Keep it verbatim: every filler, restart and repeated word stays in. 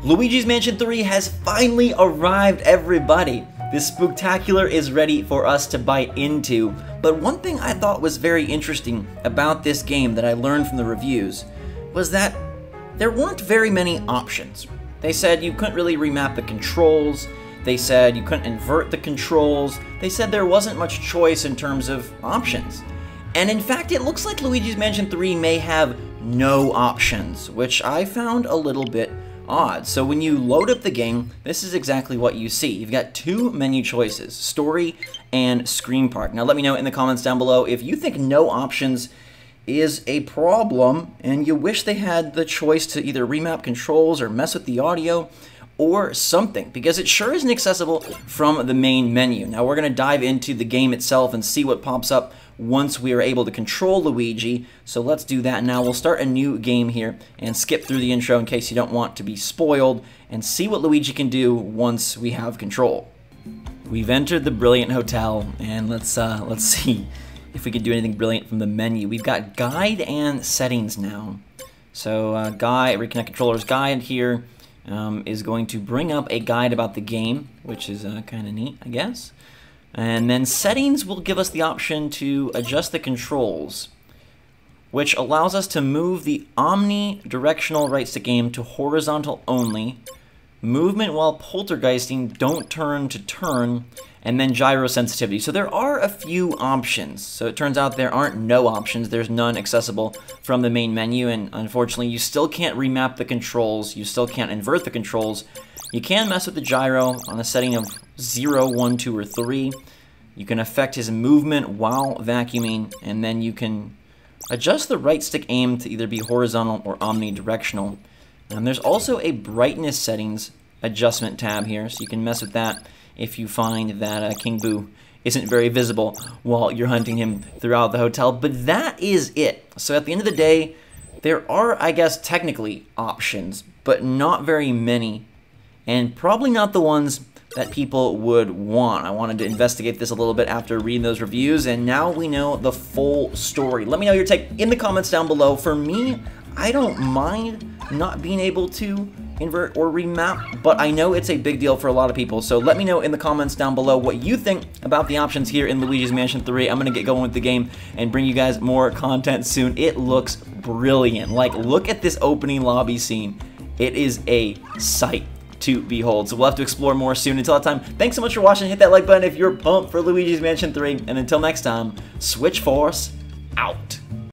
Luigi's Mansion three has finally arrived, everybody! This spooktacular is ready for us to bite into. But one thing I thought was very interesting about this game that I learned from the reviews was that there weren't very many options. They said you couldn't really remap the controls, they said you couldn't invert the controls, they said there wasn't much choice in terms of options. And in fact, it looks like Luigi's Mansion three may have no options, which I found a little bit odd. So when you load up the game, this is exactly what you see. You've got two menu choices, Story and Screen Park. Now let me know in the comments down below if you think no options is a problem and you wish they had the choice to either remap controls or mess with the audio or something, because it sure isn't accessible from the main menu. Now we're going to dive into the game itself and see what pops up once we are able to control Luigi. So let's do that now. We'll start a new game here and skip through the intro in case you don't want to be spoiled, and see what Luigi can do once we have control. We've entered the Brilliant Hotel, and let's uh, let's see if we can do anything brilliant from the menu. We've got guide and settings now. So uh, guide, reconnect controller's guide here um, is going to bring up a guide about the game, which is uh, kind of neat, I guess. And then settings will give us the option to adjust the controls, which allows us to move the omnidirectional right stick aim to horizontal only, movement while poltergeisting, don't turn to turn, and then gyro sensitivity. So there are a few options. So it turns out there aren't no options. There's none accessible from the main menu, and unfortunately you still can't remap the controls, you still can't invert the controls. You can mess with the gyro on a setting of zero, one, two, or three. You can affect his movement while vacuuming, and then you can adjust the right stick aim to either be horizontal or omnidirectional. And there's also a brightness settings adjustment tab here, so you can mess with that if you find that uh, King Boo isn't very visible while you're hunting him throughout the hotel. But that is it. So at the end of the day, there are, I guess, technically options, but not very many, and probably not the ones that people would want. I wanted to investigate this a little bit after reading those reviews, and now we know the full story. Let me know your take in the comments down below. For me, I don't mind not being able to invert or remap, but I know it's a big deal for a lot of people. So let me know in the comments down below what you think about the options here in Luigi's Mansion three. I'm gonna get going with the game and bring you guys more content soon. It looks brilliant. Like, look at this opening lobby scene. It is a sight to behold. So we'll have to explore more soon. Until that time, thanks so much for watching. Hit that like button if you're pumped for Luigi's Mansion three. And until next time, Switch Force out.